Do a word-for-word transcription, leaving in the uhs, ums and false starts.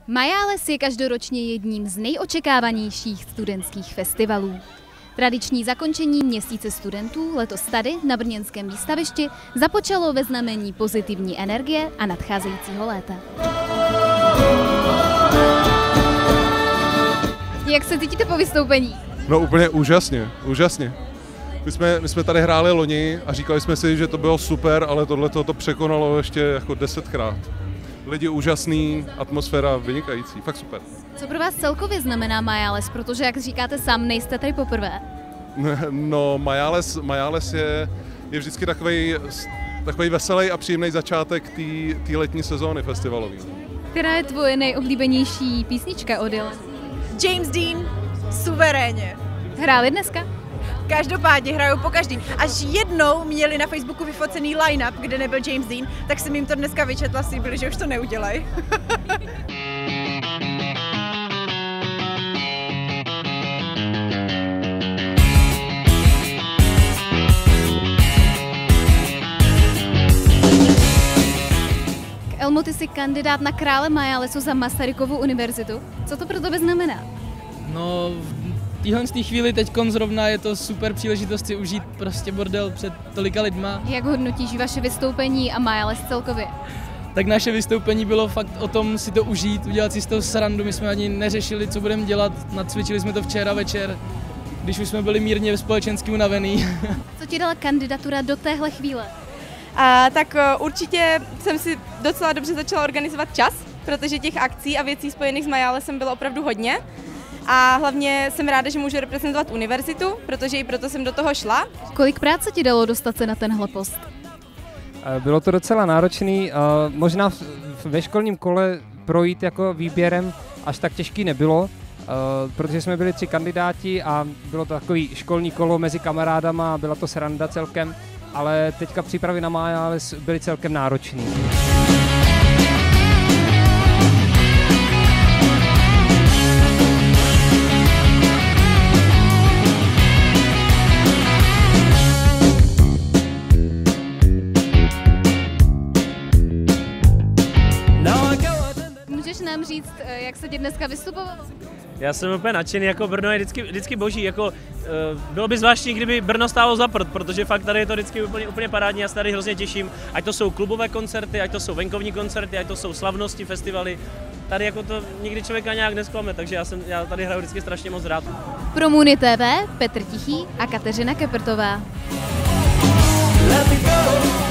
Majáles je každoročně jedním z nejočekávanějších studentských festivalů. Tradiční zakončení měsíce studentů letos tady na brněnském výstavišti započalo ve znamení pozitivní energie a nadcházejícího léta. Jak se cítíte po vystoupení? No úplně úžasně, úžasně. My jsme, my jsme tady hráli loni a říkali jsme si, že to bylo super, ale tohle to překonalo ještě jako desetkrát. Lidi úžasný, atmosféra vynikající, fakt super. Co pro vás celkově znamená Majáles, protože jak říkáte sám, nejste tady poprvé? No, Majáles, Majáles je, je vždycky takový, takový veselý a příjemný začátek té letní sezóny festivalový. Která je tvoje nejoblíbenější písnička od Jeleny? James Dean, suverénně. Hráli dneska? Každopádně hrajou po každým. Až jednou měli na Facebooku vyfocený line-up, kde nebyl James Dean, tak jsem jim to dneska vyčetla, si byli, že už to neudělají. Elmo, ty jsi kandidát na krále Majálesu za Masarykovu univerzitu. Co to pro tebe znamená? No, v téhle chvíli teďkon zrovna je to super příležitost si užít prostě bordel před tolika lidma. Jak hodnotíš vaše vystoupení a Majáles celkově? Tak naše vystoupení bylo fakt o tom si to užít, udělat si z toho srandu. My jsme ani neřešili, co budeme dělat, nacvičili jsme to včera večer, když už jsme byli mírně společensky unavený. Co ti dala kandidatura do téhle chvíle? A, tak určitě jsem si docela dobře začala organizovat čas, protože těch akcí a věcí spojených s Majálesem bylo opravdu hodně. A hlavně jsem ráda, že můžu reprezentovat univerzitu, protože i proto jsem do toho šla. Kolik práce ti dalo dostat se na tenhle post? Bylo to docela náročný, možná ve školním kole projít jako výběrem až tak těžký nebylo, protože jsme byli tři kandidáti a bylo to takový školní kolo mezi kamarádama a byla to sranda celkem, ale teďka přípravy na Majáles byly celkem náročný. Můžeš nám říct, jak se ti dneska vystupovalo? Já jsem úplně nadšený, jako Brno je vždycky, vždycky boží, jako uh, bylo by zvláštní, kdyby Brno stálo za prd, protože fakt tady je to vždycky úplně, úplně parádní, já se tady hrozně těším, ať to jsou klubové koncerty, ať to jsou venkovní koncerty, ať to jsou slavnosti, festivaly, tady jako to nikdy člověka nějak nesklame, takže já, jsem, já tady hraju vždycky strašně moc rád. Pro Muny T V Petr Tichý a Kateřina Kepertová.